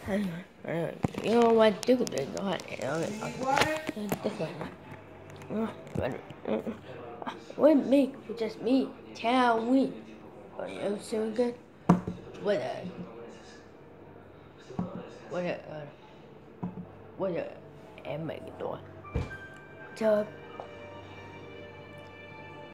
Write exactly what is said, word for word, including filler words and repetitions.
You know what? Do this one. This one. With me, just me. Tell me. Are you so good? What a. What a. What a. Em mày cái đồ. Chớp.